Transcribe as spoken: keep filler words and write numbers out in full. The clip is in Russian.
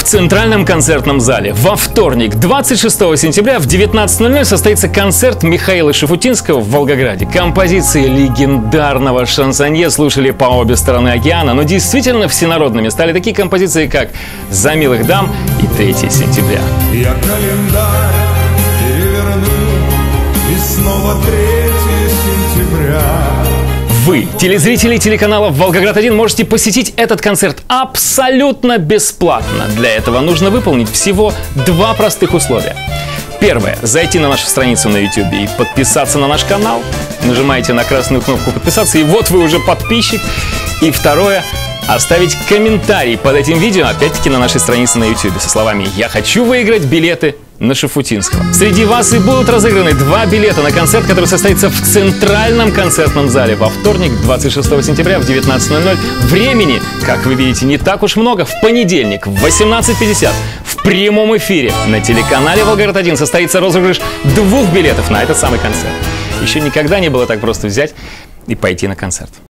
Центральном концертном зале во вторник, двадцать шестого сентября в девятнадцать ноль ноль состоится концерт Михаила Шафутинского в Волгограде. Композиции легендарного шансонье слушали по обе стороны океана, но действительно всенародными стали такие композиции, как «За милых дам» и третьего сентября. Я календарь переверну, и снова третьего сентября. Вы, телезрители телеканала Волгоград один, можете посетить этот концерт абсолютно бесплатно. Для этого нужно выполнить всего два простых условия. Первое. Зайти на нашу страницу на YouTube и подписаться на наш канал. Нажимаете на красную кнопку «Подписаться», и вот вы уже подписчик. И второе. Оставить комментарий под этим видео, опять-таки на нашей странице на YouTube, со словами «Я хочу выиграть билеты на Шафутинского». Среди вас и будут разыграны два билета на концерт, который состоится в Центральном концертном зале во вторник, двадцать шестого сентября в девятнадцать ноль ноль. Времени, как вы видите, не так уж много. В понедельник в восемнадцать пятьдесят в прямом эфире на телеканале Волгоград один состоится розыгрыш двух билетов на этот самый концерт. Еще никогда не было так просто взять и пойти на концерт.